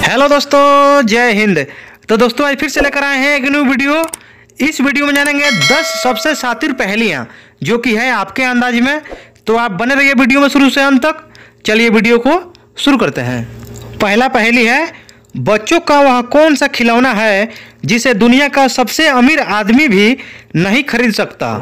Hello दोस्तों, जय हिंद। तो दोस्तों आज फिर से लेकर आए हैं एक न्यू वीडियो। इस वीडियो में जानेंगे 10 सबसे शातिर पहेलियां जो कि है आपके अंदाज में। तो आप बने रहिए वीडियो में शुरू से अंत तक। चलिए वीडियो को शुरू करते हैं। पहला पहेली है, बच्चों का वह कौन सा खिलौना है जिसे दुनिया का सबसे अमीर आदमी भी नहीं खरीद सकता।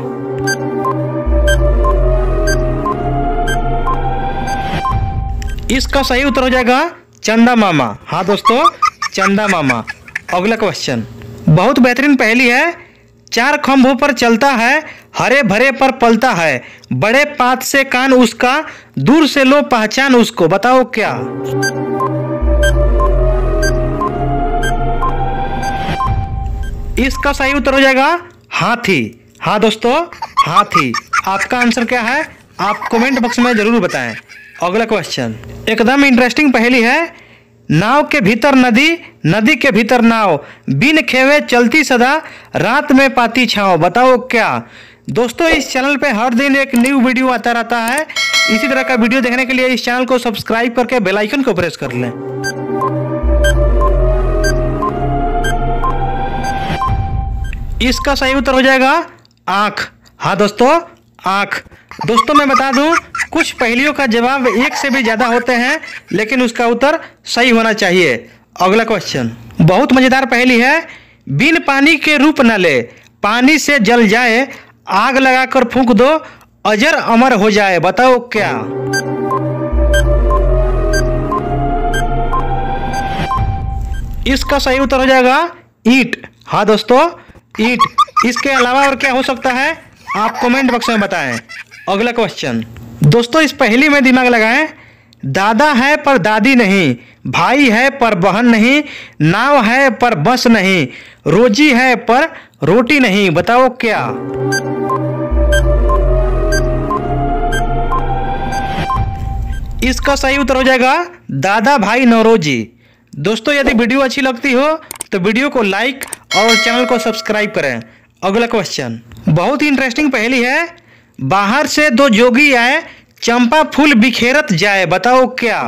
इसका सही उत्तर हो जाएगा चंदा मामा। हाँ दोस्तों, चंदा मामा। अगला क्वेश्चन बहुत बेहतरीन पहेली है। 4 खंभों पर चलता है, हरे भरे पर पलता है, बड़े पात से कान उसका, दूर से लो पहचान उसको। बताओ क्या। इसका सही उत्तर हो जाएगा हाथी। हाँ दोस्तों, हाथी। आपका आंसर क्या है आप कमेंट बॉक्स में जरूर बताएं। अगला क्वेश्चन एकदम इंटरेस्टिंग पहेली है। नाव के भीतर नदी, नदी के भीतर नाव, बिन खेवे चलती सदा, रात में पाती छाँव। बताओ क्या। दोस्तों इस चैनल पे हर दिन एक न्यू वीडियो आता रहता है। इसी तरह का वीडियो देखने के लिए इस चैनल को सब्सक्राइब करके बेल आइकन को प्रेस कर लें। इसका सही उत्तर हो जाएगा आँख। हाँ दोस्तों, आँख। दोस्तों मैं बता दूं, कुछ पहेलियों का जवाब एक से भी ज्यादा होते हैं, लेकिन उसका उत्तर सही होना चाहिए। अगला क्वेश्चन बहुत मजेदार पहेली है। बिन पानी के रूप न ले, पानी से जल जाए, आग लगाकर फूंक दो, अजर अमर हो जाए। बताओ क्या। इसका सही उत्तर हो जाएगा ईंट। हाँ दोस्तों, ईंट। इसके अलावा और क्या हो सकता है आप कमेंट बॉक्स में बताएं। अगला क्वेश्चन दोस्तों इस पहेली में दिमाग लगाएं। दादा है पर दादी नहीं, भाई है पर बहन नहीं, नाव है पर बस नहीं, रोजी है पर रोटी नहीं। बताओ क्या। इसका सही उत्तर हो जाएगा दादा भाई नौरोजी। दोस्तों यदि वीडियो अच्छी लगती हो तो वीडियो को लाइक और चैनल को सब्सक्राइब करें। अगला क्वेश्चन बहुत ही इंटरेस्टिंग पहेली है। बाहर से 2 जोगी आए, चंपा फूल बिखेरत जाए। बताओ क्या।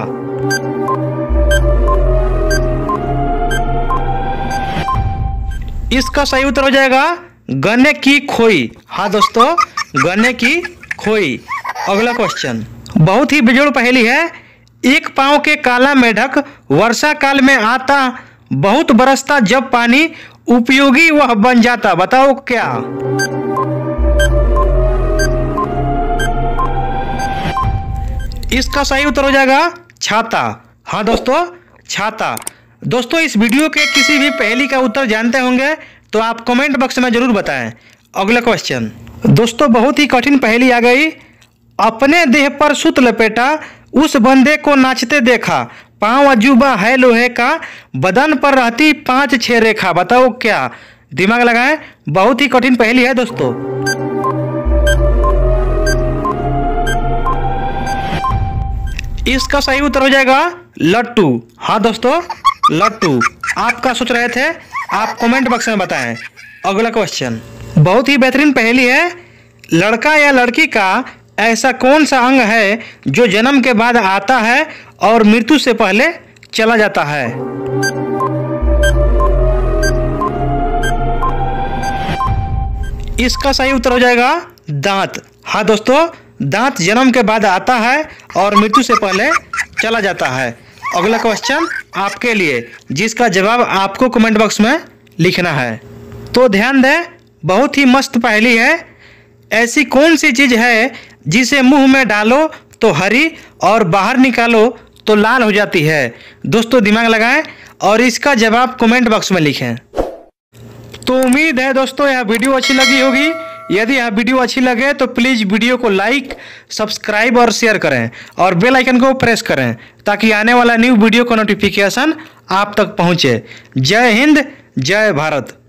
इसका सही उत्तर हो जाएगा गन्ने की खोई। हाँ दोस्तों, गन्ने की खोई। अगला क्वेश्चन बहुत ही बेजोड़ पहेली है। एक पांव के काला मेढक, वर्षा काल में आता, बहुत बरसता जब पानी, उपयोगी वह बन जाता। बताओ क्या। इसका सही उत्तर हो जाएगा छाता। हाँ दोस्तों, छाता। दोस्तों इस वीडियो के किसी भी पहेली का उत्तर जानते होंगे तो आप कमेंट बॉक्स में जरूर बताएं। अगला क्वेश्चन दोस्तों बहुत ही कठिन पहेली आ गई। अपने देह पर सुत लपेटा, उस बंदे को नाचते देखा, पांव अजूबा है लोहे का, बदन पर रहती 5-6 रेखा। बताओ क्या। दिमाग लगाएं, बहुत ही कठिन पहेली है दोस्तों। इसका सही उत्तर हो जाएगा लट्टू। हाँ दोस्तों, लट्टू। आप क्या सोच रहे थे आप कमेंट बॉक्स में बताएं। अगला क्वेश्चन बहुत ही बेहतरीन पहेली है। लड़का या लड़की का ऐसा कौन सा अंग है जो जन्म के बाद आता है और मृत्यु से पहले चला जाता है। इसका सही उत्तर हो जाएगा दांत। हाँ दोस्तों, दांत जन्म के बाद आता है और मृत्यु से पहले चला जाता है। अगला क्वेश्चन आपके लिए जिसका जवाब आपको कमेंट बॉक्स में लिखना है। तो ध्यान दें, बहुत ही मस्त पहेली है। ऐसी कौन सी चीज है जिसे मुंह में डालो तो हरी और बाहर निकालो तो लाल हो जाती है। दोस्तों दिमाग लगाएं और इसका जवाब कमेंट बॉक्स में लिखें। तो उम्मीद है दोस्तों यह वीडियो अच्छी लगी होगी। यदि यह वीडियो अच्छी लगे तो प्लीज़ वीडियो को लाइक, सब्सक्राइब और शेयर करें और बेल आइकन को प्रेस करें ताकि आने वाला न्यू वीडियो का नोटिफिकेशन आप तक पहुंचे। जय हिंद, जय भारत।